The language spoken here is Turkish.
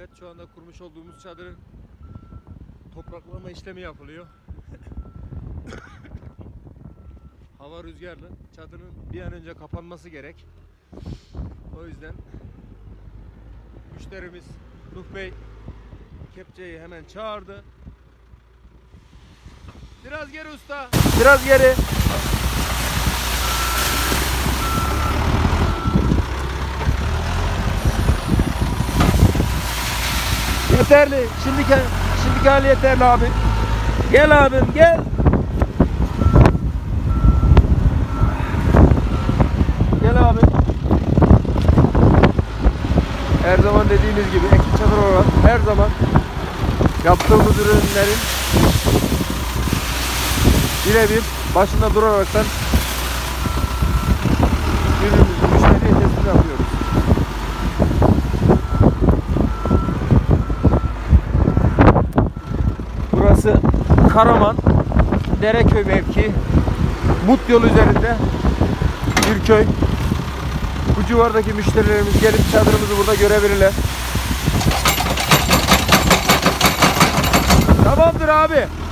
Evet, şu anda kurmuş olduğumuz çadırın topraklama işlemi yapılıyor. Hava rüzgarlı. Çadırın bir an önce kapanması gerek. O yüzden müşterimiz Nuh Bey kepçeyi hemen çağırdı. Biraz geri usta. Biraz geri. Yeterli. Şimdiki hali yeterli abi. Gel abim gel. Gel abi. Her zaman dediğimiz gibi ekip çadır olarak her zaman yaptığımız ürünlerin birebir başında duraraktan ürünümüzü müşteriye teslim yapıyoruz. Burası Karaman Dereköy mevki, Mut yolu üzerinde bir köy. Bu civardaki müşterilerimiz gelip çadırımızı burada görebilirler. Tamamdır abi.